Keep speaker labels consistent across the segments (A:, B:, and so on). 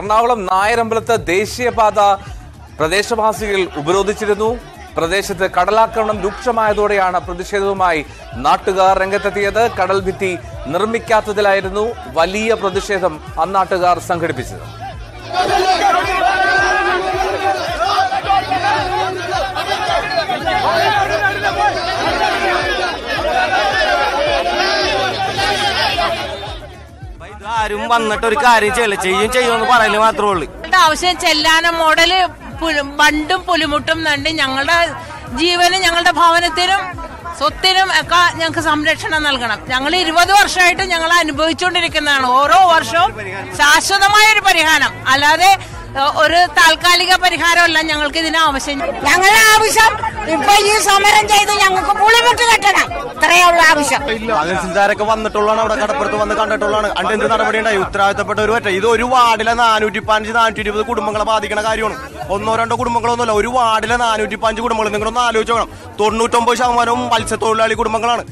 A: എറണാകുളം നായരമ്പലത്ത് ദേശീയപാത പ്രദേശവാസികൾ ഉപരോധിച്ചിരുന്നു. പ്രദേശത്ത് കടലാക്രമണം രൂക്ഷമായതോടെയാണ് പ്രതിഷേധവുമായി നാട്ടുകാർ രംഗത്തെത്തിയത്. കടൽ ഭിത്തി നിർമ്മിക്കാത്തതിലായിരുന്നു വലിയ പ്രതിഷേധം അന്നാട്ടുകാർ സംഘടിപ്പിച്ചത്.
B: ആരും വന്നിട്ട് ഒരു കാര്യം ചെയ്യുമെന്ന് പറയല് മാത്രമേ ഉള്ളൂ.
C: ആവശ്യം ചെല്ലാനം മോഡല് ബണ്ടും പുലിമുട്ടും നണ്ട് ഞങ്ങളുടെ ജീവനും ഞങ്ങളുടെ ഭവനത്തിനും സ്വത്തിനും ഒക്കെ ഞങ്ങൾക്ക് സംരക്ഷണം നൽകണം. ഞങ്ങൾ 20 വർഷമായിട്ട് ഞങ്ങൾ അനുഭവിച്ചുകൊണ്ടിരിക്കുന്നതാണ്. ഓരോ വർഷവും ശാശ്വതമായ ഒരു പരിഹാരം, അല്ലാതെ ഒരു താൽക്കാലിക പരിഹാരമല്ല ഞങ്ങൾക്ക് ഇതിന് ആവശ്യം.
D: ഞങ്ങളുടെ ആവശ്യം ഇപ്പൊ ഈ സമരം ചെയ്ത് ഞങ്ങൾക്ക് പുളിമുട്ട് കെട്ടണം, ഇത്രയുള്ള ആവശ്യം.
B: തഹസിൽദാരൊക്കെ വന്നിട്ടുള്ളതാണ്, അവിടെ കടപ്പുറത്ത് വന്ന് കണ്ടിട്ടുള്ളതാണ്. എന്ത് നടപടി ഉണ്ടായി? ഉത്തരവാദിത്തപ്പെട്ട ഒരു പറ്റ ഇത് ഒരു വാർഡിലെ 415-420 കുടുംബങ്ങളെ ബാധിക്കുന്ന കാര്യമാണ്. 1-2 കുടുംബങ്ങളൊന്നുമല്ല, ഒരു വാർഡിലെ 405 കുടുംബങ്ങൾ. നിങ്ങളൊന്ന് ആലോചിച്ച് നോക്കണം. 99% മത്സ്യത്തൊഴിലാളി കുടുംബങ്ങളാണ്.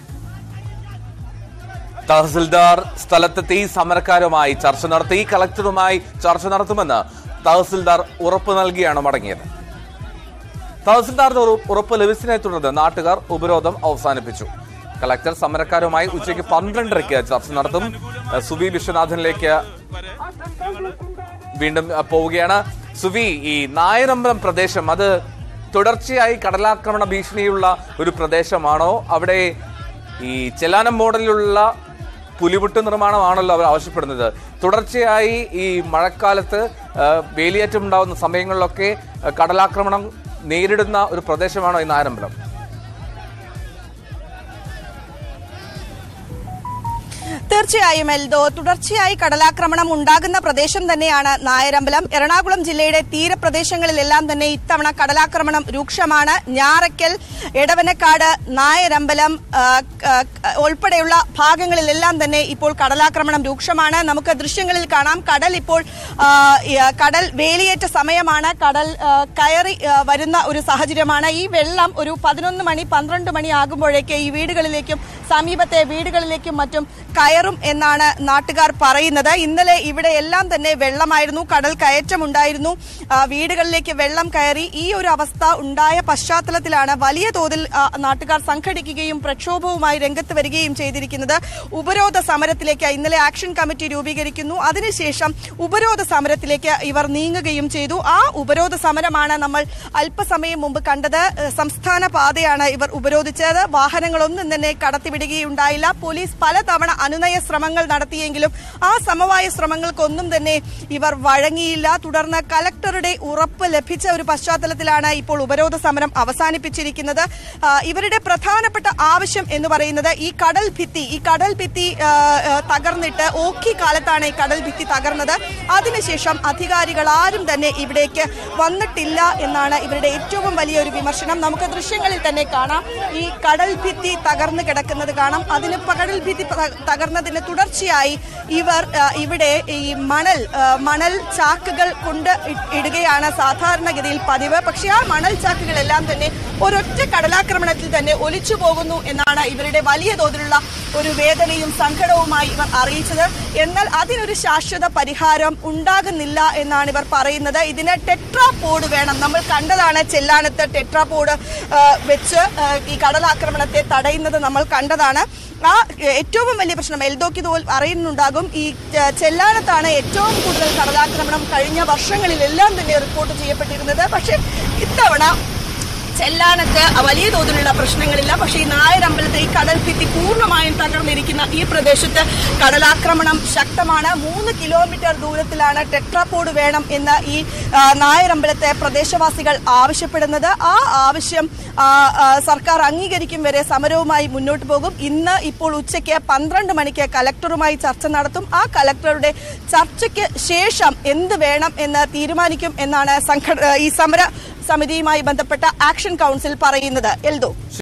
A: തഹസിൽദാർ സ്ഥലത്തെത്തി സമരക്കാരുമായി ചർച്ച നടത്തി. കളക്ടറുമായി ചർച്ച നടത്തുമെന്ന് തഹസിൽദാർ ഉറപ്പ് നൽകിയാണ് മടങ്ങിയത്. തഹസിൽദാരുടെ ഉറപ്പ് ലഭിച്ചതിനെ തുടർന്ന് നാട്ടുകാർ ഉപരോധം അവസാനിപ്പിച്ചു. കളക്ടർ സമരക്കാരുമായി ഉച്ചയ്ക്ക് 12:30 ചർച്ച നടത്തും. സുവി വിശ്വനാഥനിലേക്ക് വീണ്ടും പോവുകയാണ്. സുവി, ഈ നായരമ്പലം പ്രദേശം അത് തുടർച്ചയായി കടലാക്രമണ ഭീഷണിയുള്ള ഒരു പ്രദേശമാണോ? അവിടെ ഈ ചെല്ലാനം മോഡലിലുള്ള പുലിമുട്ട് നിർമ്മാണമാണല്ലോ അവർ ആവശ്യപ്പെടുന്നത്. തുടർച്ചയായി ഈ മഴക്കാലത്ത് വേലിയേറ്റം ഉണ്ടാകുന്ന സമയങ്ങളിലൊക്കെ കടലാക്രമണം നേരിടുന്ന ഒരു പ്രദേശമാണോ ഈ നായരമ്പലം?
E: തീർച്ചയായും എൽദോ, തുടർച്ചയായി കടലാക്രമണം ഉണ്ടാകുന്ന പ്രദേശം തന്നെയാണ് നായരമ്പലം. എറണാകുളം ജില്ലയുടെ തീരപ്രദേശങ്ങളിലെല്ലാം തന്നെ ഇത്തവണ കടലാക്രമണം രൂക്ഷമാണ്. ഞാറയ്ക്കൽ, എടവനക്കാട്, നായരമ്പലം ഉൾപ്പെടെയുള്ള ഭാഗങ്ങളിലെല്ലാം തന്നെ ഇപ്പോൾ കടലാക്രമണം രൂക്ഷമാണ്. നമുക്ക് ദൃശ്യങ്ങളിൽ കാണാം, കടൽ വേലിയേറ്റ സമയമാണ്. കടൽ കയറി വരുന്ന ഒരു സാഹചര്യമാണ്. ഈ വെള്ളം ഒരു 11 മണി 12 മണി ആകുമ്പോഴേക്ക് ഈ വീടുകളിലേക്കും സമീപത്തെ വീടുകളിലേക്കും മറ്റും കയറും എന്നാണ് നാട്ടുകാർ പറയുന്നത്. ഇന്നലെ ഇവിടെ എല്ലാം തന്നെ വെള്ളമായിരുന്നു, കടൽ കയറ്റമുണ്ടായിരുന്നു, വീടുകളിലേക്ക് വെള്ളം കയറി. ഈ ഒരു അവസ്ഥ ഉണ്ടായ പശ്ചാത്തലത്തിലാണ് വലിയ തോതിൽ നാട്ടുകാർ സംഘടിക്കുകയും പ്രക്ഷോഭവുമായി രംഗത്ത് വരികയും ചെയ്തിരിക്കുന്നത്. ഉപരോധ സമരത്തിലേക്ക് ഇന്നലെ ആക്ഷൻ കമ്മിറ്റി രൂപീകരിക്കുന്നു. അതിനുശേഷം ഉപരോധ സമരത്തിലേക്ക് ഇവർ നീങ്ങുകയും ചെയ്തു. ആ ഉപരോധ സമരമാണ് നമ്മൾ അല്പസമയം മുമ്പ് കണ്ടത്. സംസ്ഥാന പാതയാണ് ഇവർ ഉപരോധിച്ചത്. വാഹനങ്ങളൊന്നും തന്നെ കടത്തിവിടുകയുണ്ടായില്ല. പോലീസ് പലതവണ അനുനയ ശ്രമങ്ങൾ നടത്തിയെങ്കിലും ആ സമവായ ശ്രമങ്ങൾക്കൊന്നും തന്നെ ഇവർ വഴങ്ങിയില്ല. തുടർന്ന് കലക്ടറുടെ ഉറപ്പ് ലഭിച്ച ഒരു പശ്ചാത്തലത്തിലാണ് ഇപ്പോൾ ഉപരോധ സമരം അവസാനിപ്പിച്ചിരിക്കുന്നത്. ഇവരുടെ പ്രധാനപ്പെട്ട ആവശ്യം എന്ന് പറയുന്നത് ഈ കടൽ ഭിത്തി തകർന്നിട്ട് ഓഖി കാലത്താണ് ഈ കടൽ ഭിത്തി തകർന്നത്. അതിനുശേഷം അധികാരികൾ ആരും തന്നെ ഇവിടേക്ക് വന്നിട്ടില്ല എന്നാണ് ഇവരുടെ ഏറ്റവും വലിയൊരു വിമർശനം. നമുക്ക് ദൃശ്യങ്ങളിൽ തന്നെ കാണാം, ഈ കടൽ ഭിത്തി തകർന്നു കിടക്കുന്നത് കാണാം. കടൽ ഭിത്തി തകർന്നതിന് തുടർച്ചയായി ഇവർ ഇവിടെ ഈ മണൽ ചാക്കുകൾ കൊണ്ട് ഇടുകയാണ് സാധാരണഗതിയിൽ പതിവ്. പക്ഷെ ആ മണൽ ചാക്കുകളെല്ലാം തന്നെ ഒരൊറ്റ കടലാക്രമണത്തിൽ തന്നെ ഒലിച്ചു പോകുന്നു എന്നാണ് ഇവരുടെ വലിയ തോതിലുള്ള ഒരു വേദനയും സങ്കടവുമായി ഇവർ അറിയിച്ചത്. എന്നാൽ അതിനൊരു ശാശ്വത പരിഹാരം ഉണ്ടാകുന്നില്ല എന്നാണ് ഇവർ പറയുന്നത്. ഇതിന് ടെട്രാപോഡ് വേണം. നമ്മൾ കണ്ടതാണ് ചെല്ലാനത്ത് ടെട്രാപോഡ് വെച്ച് ഈ കടലാക്രമണത്തെ തടയുന്നത് നമ്മൾ കണ്ടതാണ്. ആ ഏറ്റവും വലിയ പ്രശ്നം എൽദോക്ക് അറിയുന്നുണ്ടാകും, ഈ ചെല്ലാനത്താണ് ഏറ്റവും കൂടുതൽ കടലാക്രമണം കഴിഞ്ഞ വർഷങ്ങളിലെല്ലാം തന്നെ റിപ്പോർട്ട് ചെയ്യപ്പെട്ടിരുന്നത്. പക്ഷേ ഇത്തവണ ചെല്ലാനത്ത് വലിയ തോതിലുള്ള പ്രശ്നങ്ങളില്ല. പക്ഷേ ഈ നായരമ്പലത്തെ ഈ കടൽ ഭിത്തി പൂർണ്ണമായും തകർന്നിരിക്കുന്ന ഈ പ്രദേശത്ത് കടലാക്രമണം ശക്തമാണ്. 3 കിലോമീറ്റർ ദൂരത്തിലാണ് ടെട്രാപോഡ് വേണം എന്ന് ഈ നായരമ്പലത്തെ പ്രദേശവാസികൾ ആവശ്യപ്പെടുന്നത്. ആ ആവശ്യം സർക്കാർ അംഗീകരിക്കും വരെ സമരവുമായി മുന്നോട്ട് പോകും. ഇപ്പോൾ ഉച്ചയ്ക്ക് 12 മണിക്ക് കലക്ടറുമായി ചർച്ച നടത്തും. ആ കലക്ടറുടെ ചർച്ചയ്ക്ക് ശേഷം എന്ത് വേണം എന്ന് തീരുമാനിക്കും എന്നാണ് ഈ സമര സമിതിയുമായി ബന്ധപ്പെട്ട ആക്ഷൻ കൗൺസിൽ പറയുന്നത്. എൽദോ.